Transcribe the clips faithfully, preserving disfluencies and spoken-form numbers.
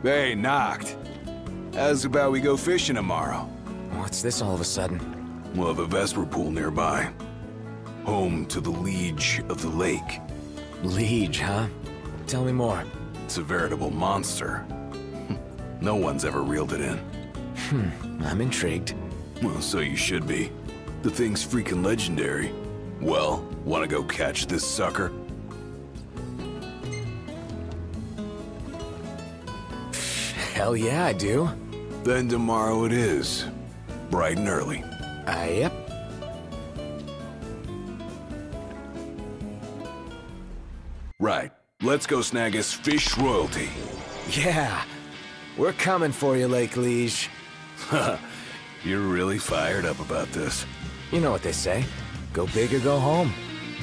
Hey, knocked. How's about we go fishing tomorrow? What's this all of a sudden? We'll have a Vesper pool nearby. Home to the Liege of the lake. Liege, huh? Tell me more. It's a veritable monster. No one's ever reeled it in. Hmm, I'm intrigued. Well, so you should be. The thing's freaking legendary. Well, wanna go catch this sucker? Hell yeah, I do. Then tomorrow it is. Bright and early. Uh, yep. Right. Let's go snag us fish royalty. Yeah. We're coming for you, Lake Liege. You're really fired up about this. You know what they say. Go big or go home.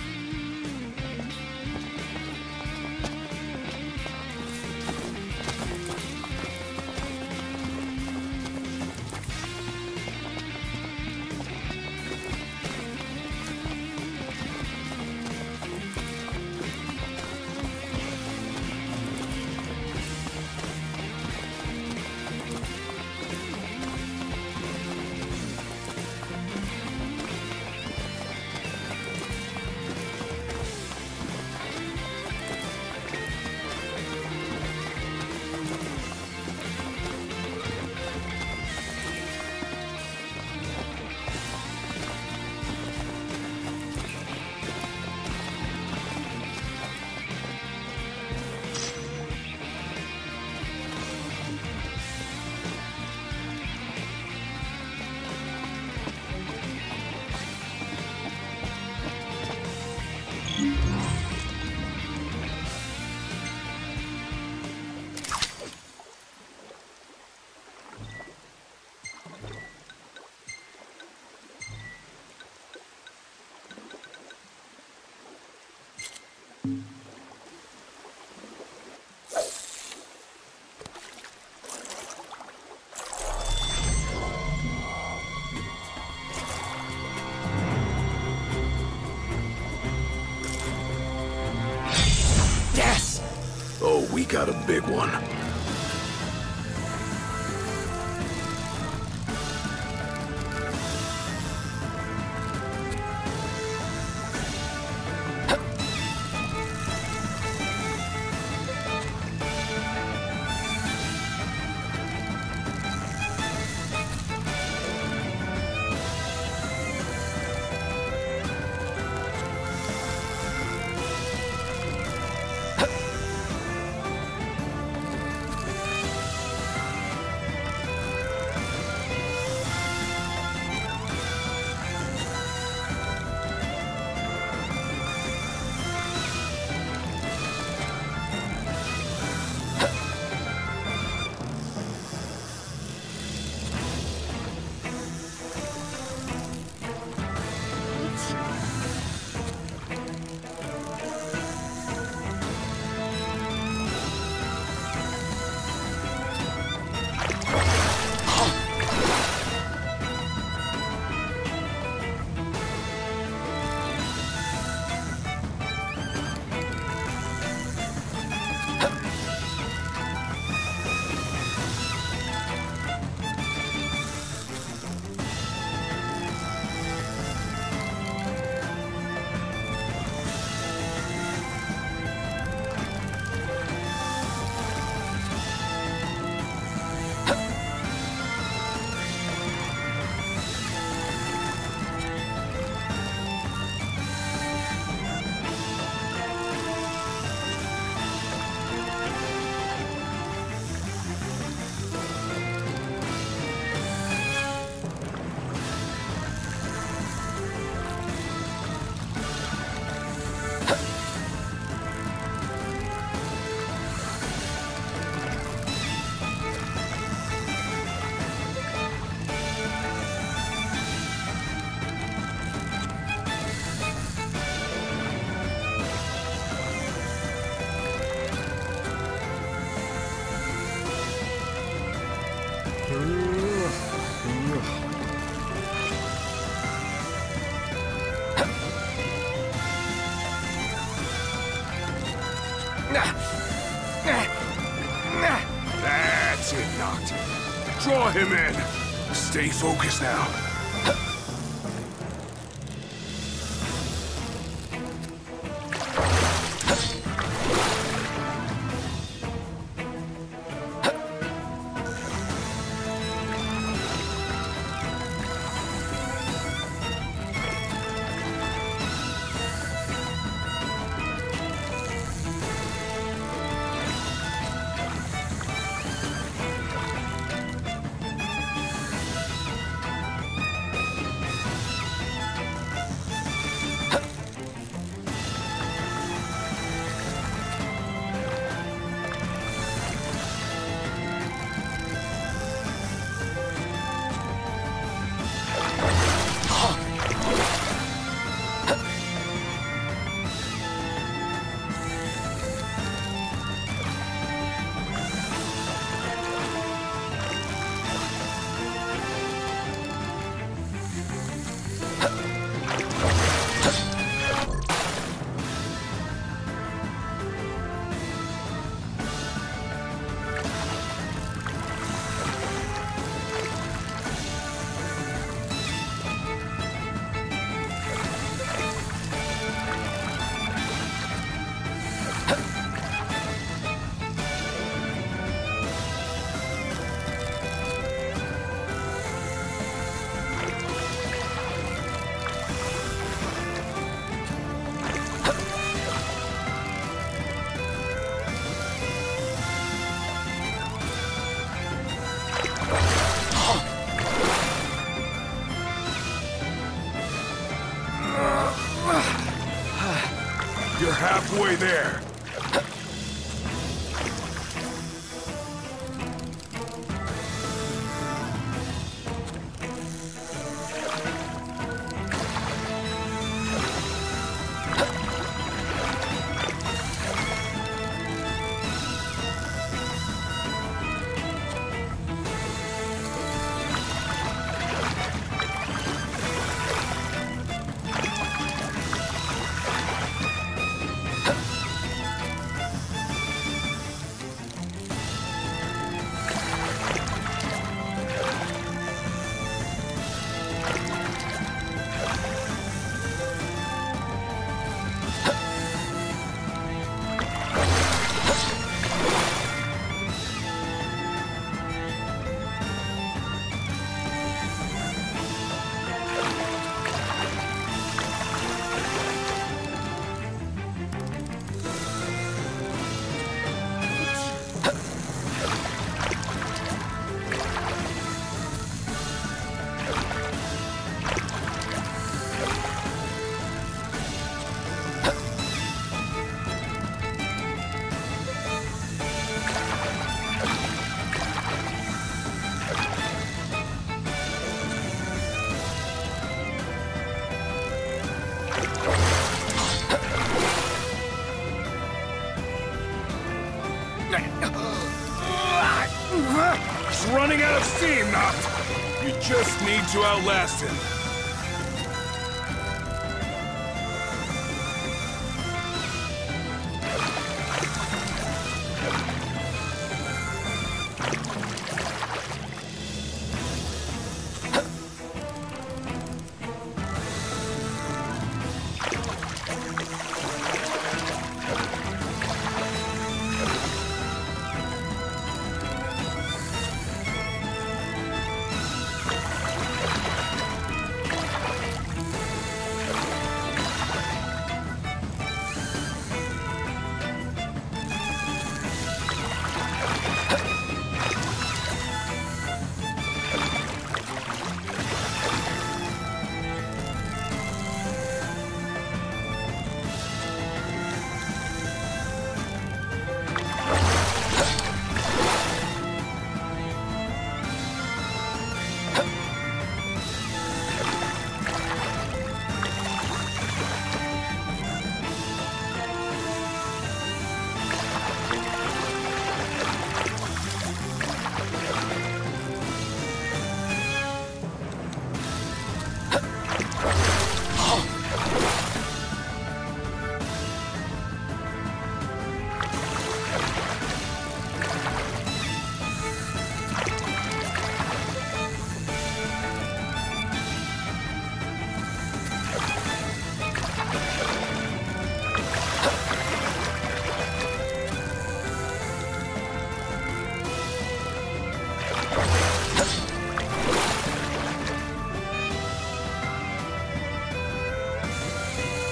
Yes! Oh, we got a big one. Draw him in! Stay focused now. You're halfway there. He's running out of steam, Noct. You just need to outlast him.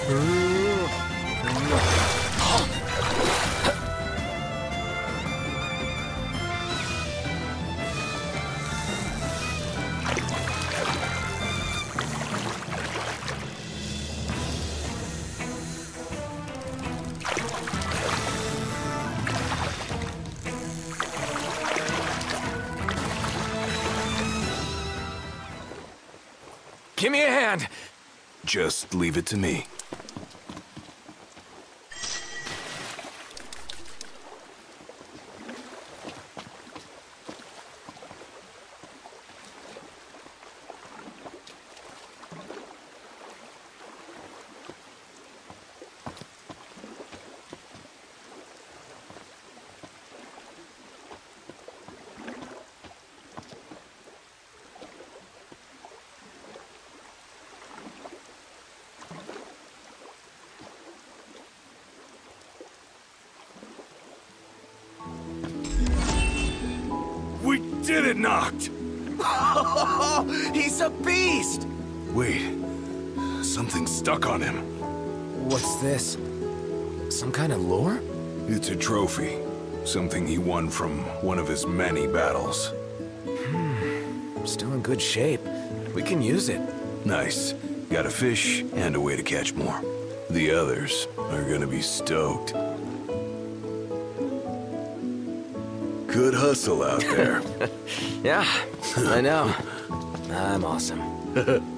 Give me a hand. Just leave it to me. We did it, Noct! He's a beast! Wait, something's stuck on him. What's this? Some kind of lore? It's a trophy. Something he won from one of his many battles. Hmm, still in good shape. We can use it. Nice. Got a fish and a way to catch more. The others are gonna be stoked. Good hustle out there. Yeah, I know. I'm awesome.